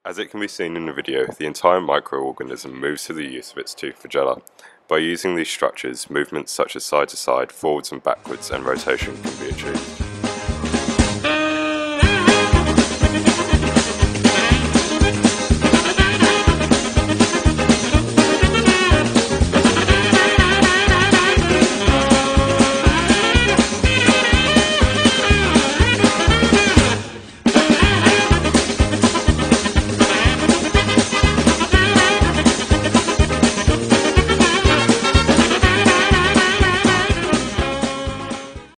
As it can be seen in the video, the entire microorganism moves through the use of its two flagella. By using these structures, movements such as side to side, forwards and backwards, and rotation can be achieved.